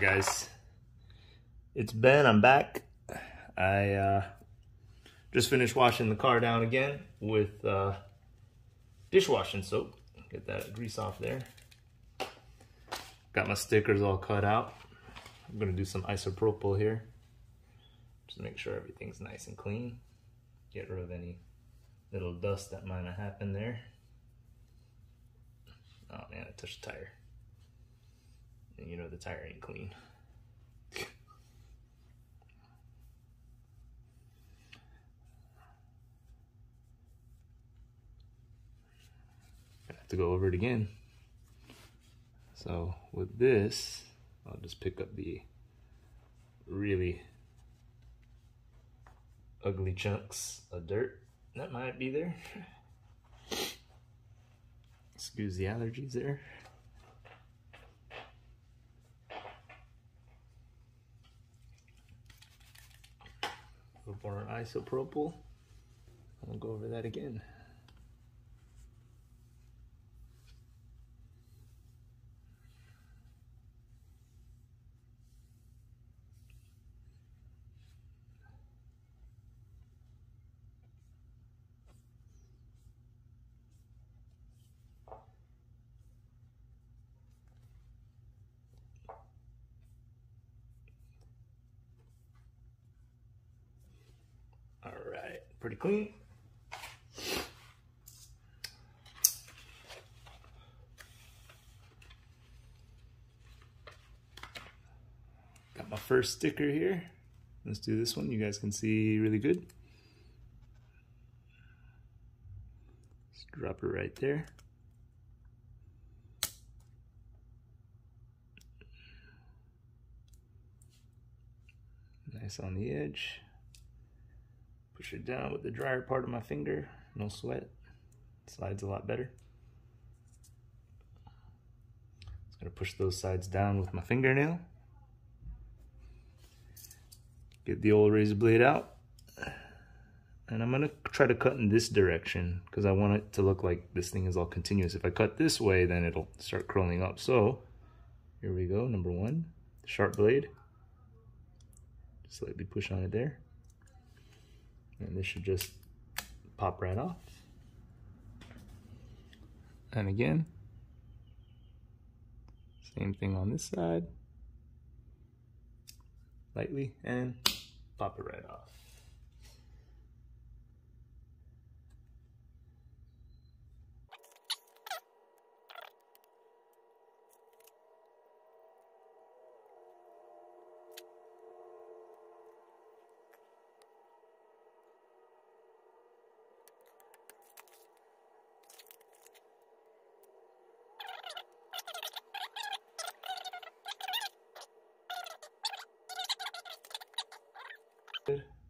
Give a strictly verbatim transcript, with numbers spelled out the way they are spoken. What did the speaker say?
guys, it's Ben. I'm back. I uh, just finished washing the car down again with uh, dishwashing soap. Get that grease off there. Got my stickers all cut out. I'm gonna do some isopropyl here. Just make sure everything's nice and clean. Get rid of any little dust that might have happened there. Oh man, I touched the tire. And you know the tire ain't clean. I have to go over it again. So with this, I'll just pick up the really ugly chunks of dirt that might be there. Excuse the allergies there. A little more isopropyl. I'll go over that again. All right, pretty clean. Got my first sticker here. Let's do this one. You guys can see really good. Just drop it right there. Nice on the edge. Push it down with the drier part of my finger. No sweat. Slides a lot better. Just gonna push those sides down with my fingernail. Get the old razor blade out. And I'm gonna try to cut in this direction because I want it to look like this thing is all continuous. If I cut this way, then it'll start curling up. So here we go, number one, sharp blade. Just slightly push on it there. And this should just pop right off. And again, same thing on this side. Lightly and pop it right off. Good.